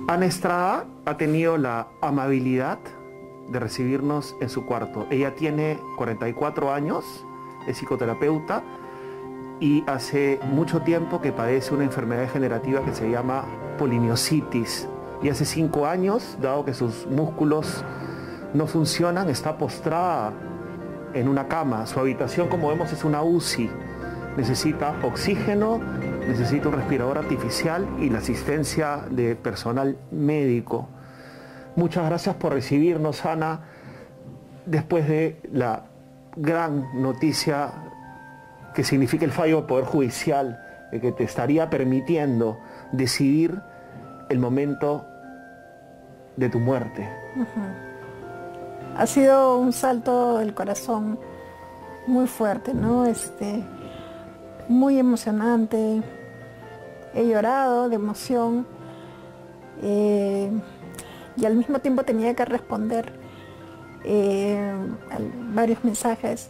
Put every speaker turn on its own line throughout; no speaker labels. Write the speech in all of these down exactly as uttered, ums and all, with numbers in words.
Ana Estrada ha tenido la amabilidad de recibirnos en su cuarto. Ella tiene cuarenta y cuatro años, es psicoterapeuta y hace mucho tiempo que padece una enfermedad degenerativa que se llama polimiositis. Y hace cinco años, dado que sus músculos no funcionan, está postrada en una cama. Su habitación, como vemos, es una U C I. Necesita oxígeno, necesita un respirador artificial y la asistencia de personal médico. Muchas gracias por recibirnos, Ana, después de la gran noticia que significa el fallo del Poder Judicial, de que te estaría permitiendo decidir el momento de tu muerte.
Uh-huh. Ha sido un salto del corazón muy fuerte, ¿no? Este, muy emocionante. He llorado de emoción eh, y al mismo tiempo tenía que responder eh, a varios mensajes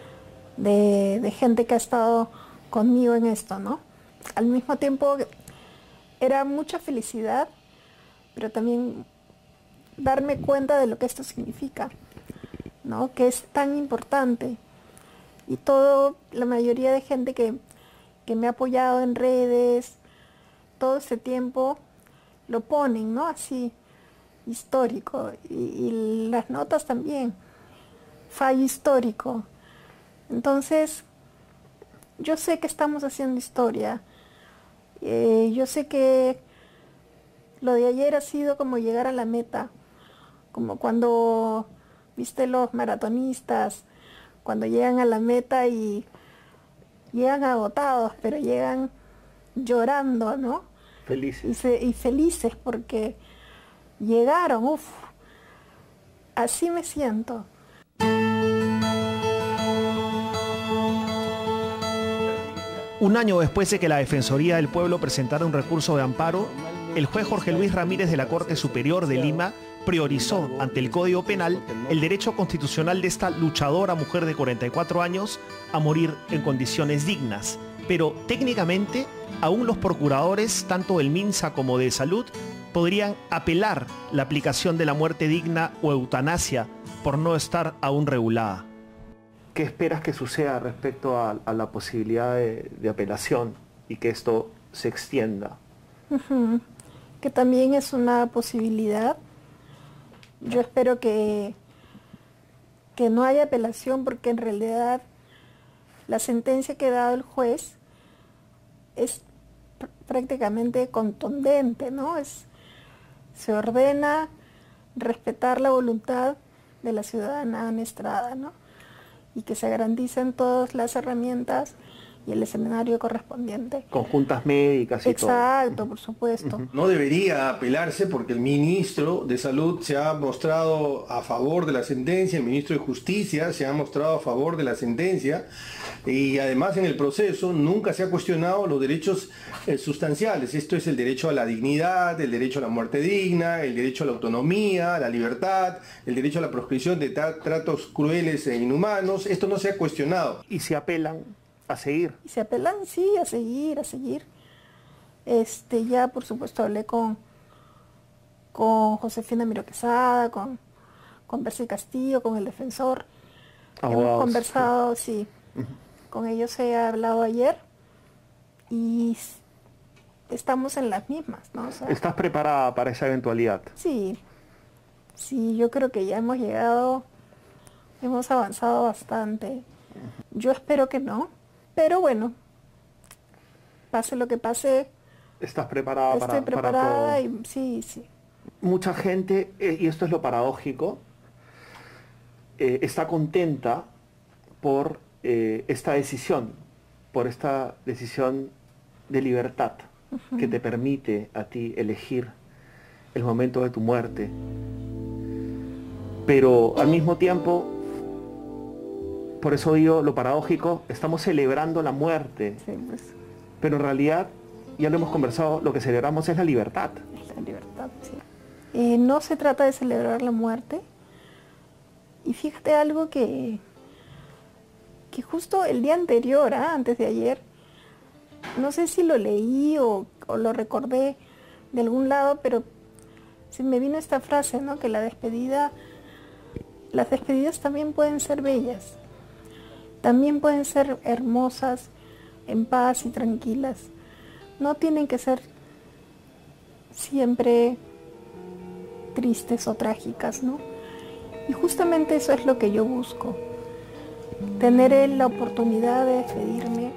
de, de gente que ha estado conmigo en esto, ¿no? Al mismo tiempo era mucha felicidad, pero también darme cuenta de lo que esto significa, ¿no? Que es tan importante. Y todo, la mayoría de gente que, que me ha apoyado en redes, todo este tiempo, lo ponen, ¿no? Así, histórico. Y, y las notas también, fallo histórico. Entonces, yo sé que estamos haciendo historia. Eh, yo sé que lo de ayer ha sido como llegar a la meta, como cuando, viste, los maratonistas, cuando llegan a la meta y llegan agotados, pero llegan llorando, ¿no?
Felices.
Y, se, y felices porque llegaron, uff, así me siento.
Un año después de que la Defensoría del Pueblo presentara un recurso de amparo, el juez Jorge Luis Ramírez de la Corte Superior de Lima priorizó ante el Código Penal el derecho constitucional de esta luchadora mujer de cuarenta y cuatro años a morir en condiciones dignas. Pero técnicamente, aún los procuradores, tanto del MINSA como de Salud, podrían apelar la aplicación de la muerte digna o eutanasia por no estar aún regulada.
¿Qué esperas que suceda respecto a, a la posibilidad de, de apelación y que esto se extienda?
Uh-huh. Que también es una posibilidad. Yo espero que, que no haya apelación porque en realidad la sentencia que ha dado el juez es pr- prácticamente contundente, ¿no? Es, se ordena respetar la voluntad de la ciudadana Ana Estrada, ¿no? Y que se garanticen todas las herramientas y el escenario correspondiente.
Conjuntas médicas y
Exacto, todo. Exacto, por supuesto.
No debería apelarse porque el ministro de Salud se ha mostrado a favor de la sentencia, el ministro de Justicia se ha mostrado a favor de la sentencia y además en el proceso nunca se ha cuestionado los derechos eh, sustanciales. Esto es el derecho a la dignidad, el derecho a la muerte digna, el derecho a la autonomía, a la libertad, el derecho a la proscripción de tra- tratos crueles e inhumanos. Esto no se ha cuestionado.
¿Y si apelan? A seguir.
Y se apelan, sí, a seguir, a seguir. Este, ya por supuesto hablé con, con Josefina Miro Quesada, con, con Percy Castillo, con el defensor.
Abogados.
Hemos conversado, sí. Uh-huh. Con ellos he hablado ayer y estamos en las mismas, ¿no? O sea,
¿estás preparada para esa eventualidad?
Sí, sí, yo creo que ya hemos llegado, hemos avanzado bastante. Yo espero que no. Pero bueno, pase lo que pase.
¿Estás preparada
estoy
para,
preparada
para todo?
Y sí, sí.
Mucha gente, eh, y esto es lo paradójico, eh, está contenta por eh, esta decisión, por esta decisión de libertad uh-huh. que te permite a ti elegir el momento de tu muerte. Pero al mismo tiempo, por eso digo lo paradójico, estamos celebrando la muerte,
sí, pues.
Pero en realidad, ya lo hemos conversado, lo que celebramos es la libertad.
Es la libertad, sí. Eh, no se trata de celebrar la muerte. Y fíjate algo que, que justo el día anterior, ¿eh? antes de ayer, no sé si lo leí o, o lo recordé de algún lado, pero sí me vino esta frase, ¿no? Que la despedida, las despedidas también pueden ser bellas, también pueden ser hermosas, en paz y tranquilas. No tienen que ser siempre tristes o trágicas, ¿no? Y justamente eso es lo que yo busco, tener la oportunidad de despedirme,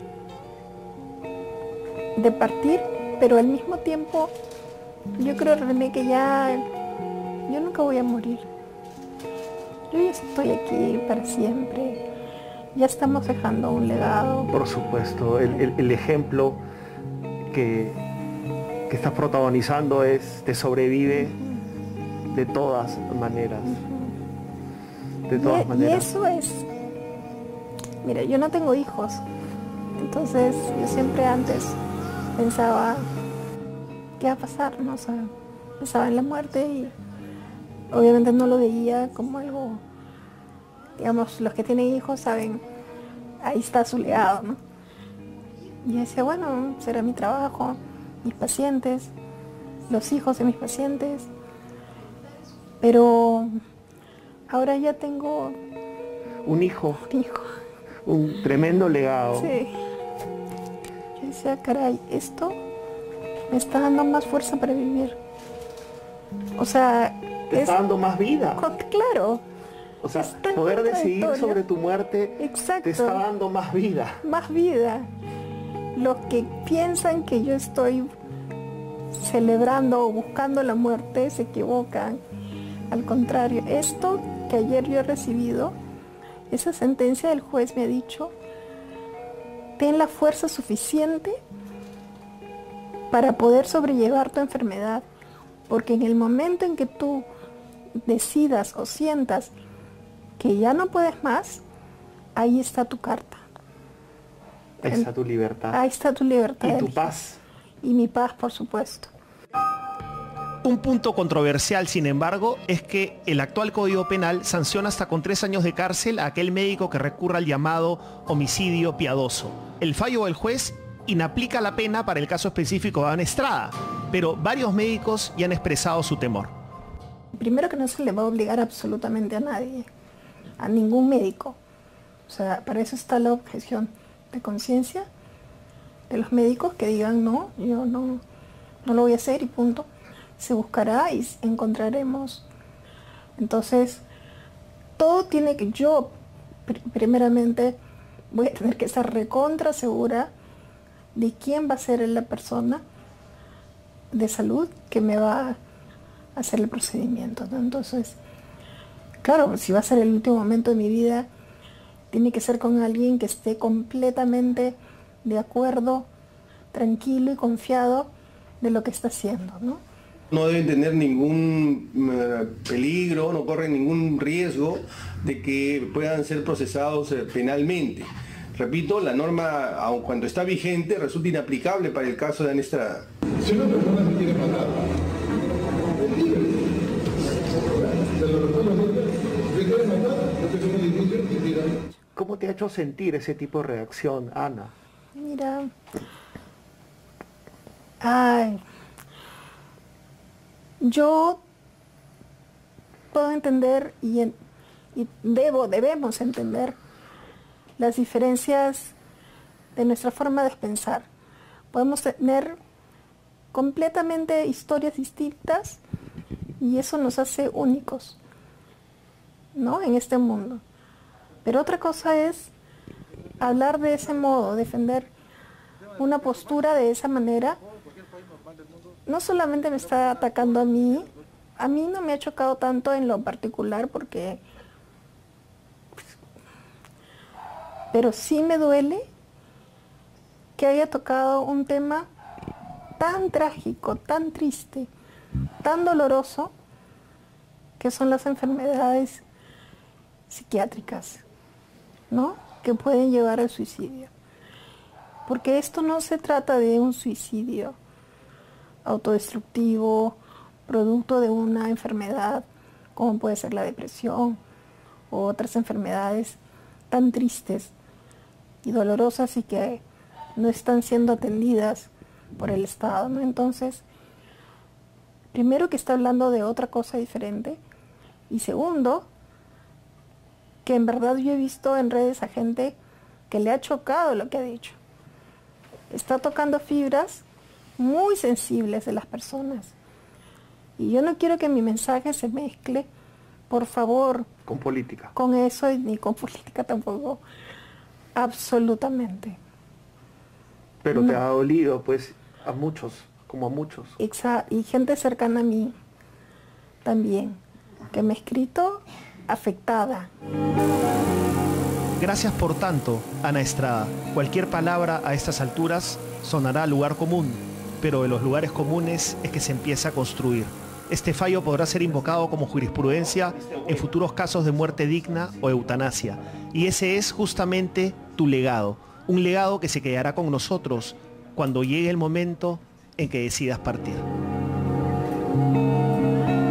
de partir, pero al mismo tiempo yo creo, René, que ya yo nunca voy a morir. Yo ya estoy aquí para siempre. Ya estamos dejando un legado.
Por supuesto, el, el, el ejemplo que, que estás protagonizando es, te sobrevive uh-huh. de todas maneras. Uh-huh. De todas
y,
maneras.
Y eso es, mira, yo no tengo hijos, entonces yo siempre antes pensaba, ¿qué va a pasar? No, o sea, pensaba en la muerte y obviamente no lo veía como algo, digamos, los que tienen hijos saben, ahí está su legado, ¿no? Y decía, bueno, será mi trabajo, mis pacientes, los hijos de mis pacientes, pero ahora ya tengo
un hijo,
un hijo,
un tremendo legado.
Sí. Yo decía, caray, esto me está dando más fuerza para vivir. O sea,
te está dando más vida.
Claro.
O sea, poder decidir sobre tu muerte
Exacto.
te está dando más vida.
Más vida. Los que piensan que yo estoy celebrando o buscando la muerte se equivocan. Al contrario, esto que ayer yo he recibido, esa sentencia del juez me ha dicho, ten la fuerza suficiente para poder sobrellevar tu enfermedad, porque en el momento en que tú decidas o sientas que ya no puedes más, ahí está tu carta.
Ahí está tu libertad.
Ahí está tu libertad.
Y tu paz.
Y mi paz, por supuesto.
Un punto controversial, sin embargo, es que el actual Código Penal sanciona hasta con tres años de cárcel a aquel médico que recurra al llamado homicidio piadoso. El fallo del juez inaplica la pena para el caso específico de Ana Estrada, pero varios médicos ya han expresado su temor.
Primero, que no se le va a obligar absolutamente a nadie, a ningún médico. O sea, para eso está la objeción de conciencia de los médicos que digan no, yo no, no lo voy a hacer y punto. Se buscará y encontraremos. Entonces, todo tiene que, yo primeramente voy a tener que estar recontra segura de quién va a ser la persona de salud que me va a hacer el procedimiento, ¿no? Entonces, claro, si va a ser el último momento de mi vida, tiene que ser con alguien que esté completamente de acuerdo, tranquilo y confiado de lo que está haciendo, ¿no?
No deben tener ningún uh, peligro, no corren ningún riesgo de que puedan ser procesados uh, penalmente. Repito, la norma, aun cuando está vigente, resulta inaplicable para el caso de Ana Estrada.
Si una persona se quiere matar, es libre. Se lo recuerdo, se quiere matar, porque es muy difícil que diga.
¿Cómo te ha hecho sentir ese tipo de reacción, Ana?
Mira, ay, yo puedo entender y, en, y debo, debemos entender las diferencias de nuestra forma de pensar. Podemos tener completamente historias distintas y eso nos hace únicos, ¿no? En este mundo. Pero otra cosa es hablar de ese modo, defender una postura de esa manera. No solamente me está atacando a mí, a mí no me ha chocado tanto en lo particular porque... Pero sí me duele que haya tocado un tema tan trágico, tan triste, tan doloroso, que son las enfermedades psiquiátricas, ¿no? Que pueden llevar al suicidio. Porque esto no se trata de un suicidio autodestructivo, producto de una enfermedad, como puede ser la depresión u otras enfermedades tan tristes y dolorosas y que no están siendo atendidas por el Estado, ¿no? Entonces, Primero, que está hablando de otra cosa diferente. Y segundo, que en verdad yo he visto en redes a gente que le ha chocado lo que ha dicho. Está tocando fibras muy sensibles de las personas. Y yo no quiero que mi mensaje se mezcle, por favor,
con política.
Con eso, ni con política tampoco. Absolutamente.
Pero
no.
Te ha dolido, pues, a muchos, como a muchos.
Exacto. Y gente cercana a mí también, que me ha escrito afectada.
Gracias por tanto, Ana Estrada. Cualquier palabra a estas alturas sonará lugar común, pero de los lugares comunes es que se empieza a construir. Este fallo podrá ser invocado como jurisprudencia en futuros casos de muerte digna o eutanasia. Y ese es justamente tu legado. Un legado que se quedará con nosotros cuando llegue el momento en que decidas partir.